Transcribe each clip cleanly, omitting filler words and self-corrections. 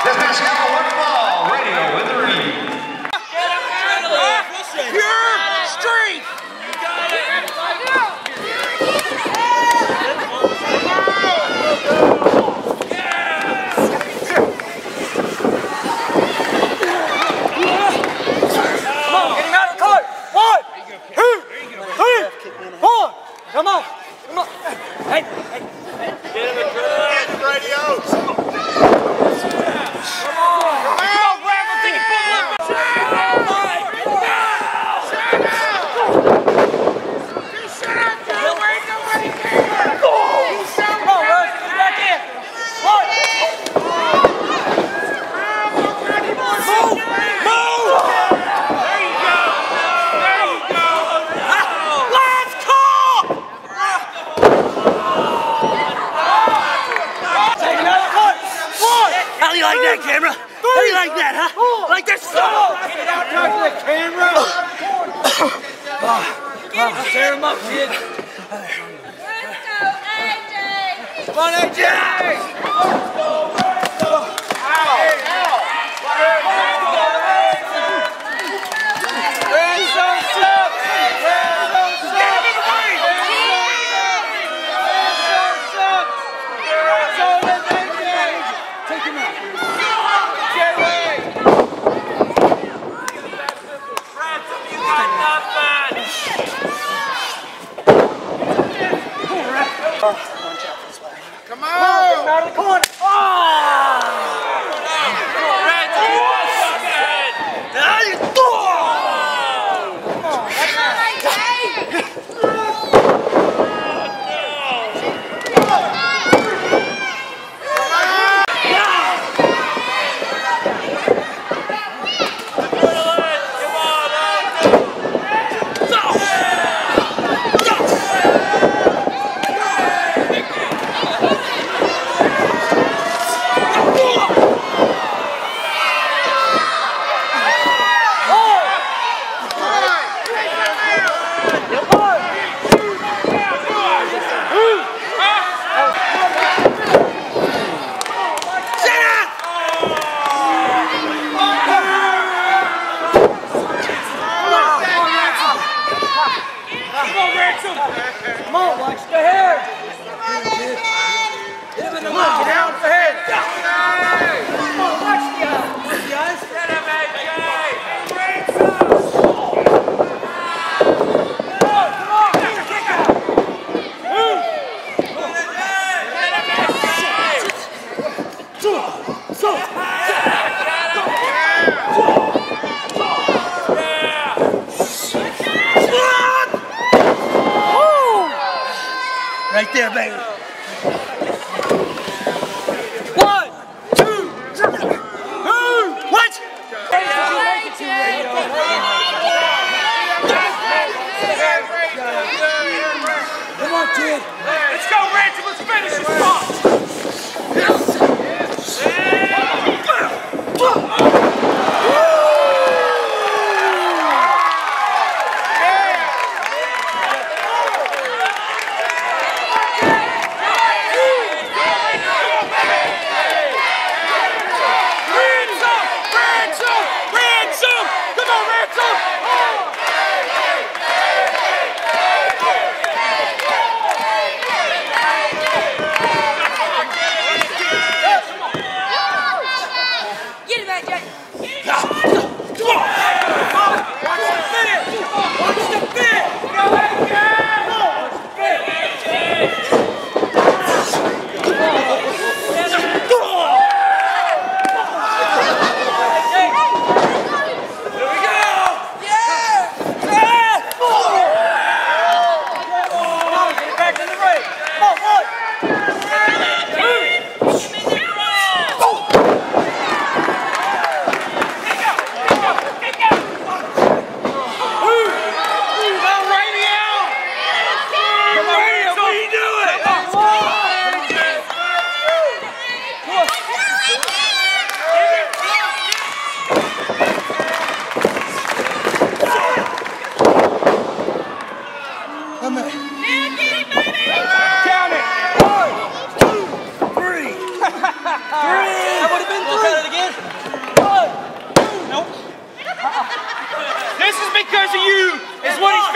Dispatching out one ball, radio with the read. Pure strength! Come on! Come on! Hey! Hey! Get him a good! Radio! Come on! Brad! We'll take it full left! Shut up, dude! Wait, nobody cares! Come on, Russ! Get back in! Move! There you go! There you go! Let's go! How do you like that, camera? How do you like that, huh? Like that? Get it out, talk to the camera. Tear him up, kid. Let's go, AJ! Come on, AJ! Come on! Out of the corner! Oh!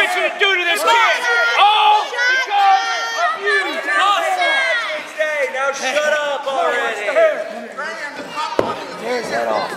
asked you to do to this kid? All because of you. Now shut up already. Tears that off.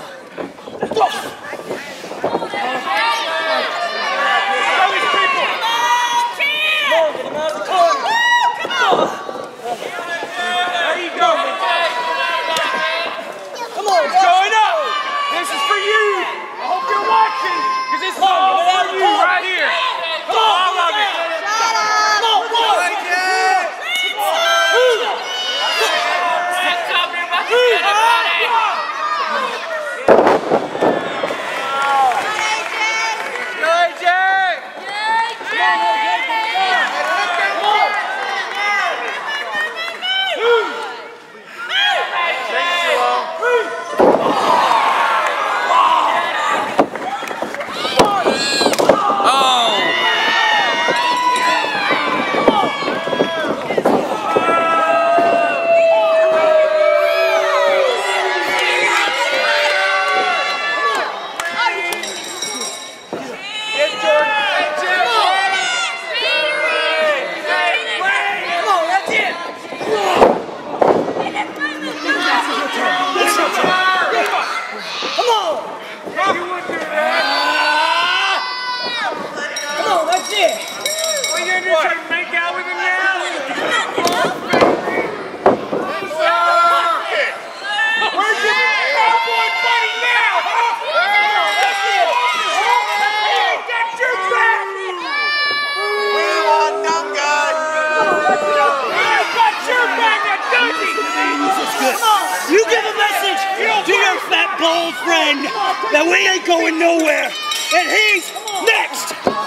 You give a message to your fat bald friend that we ain't going nowhere, and he's next!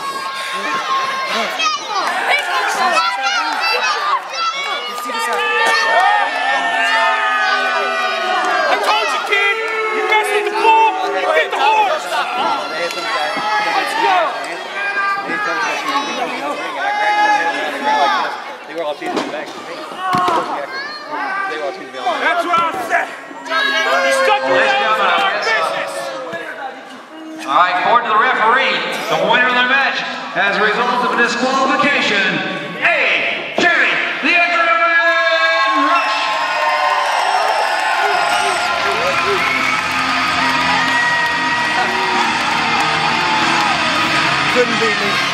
I told you, kid! You mess with the bull, you get the horse! Let's go! They were all teasing me back. That's what I said! You stuck your nose in our business! All right, according to the referee, the winner of the match as a result of a disqualification, Jerry, the Adrenaline Rush. Couldn't beat me.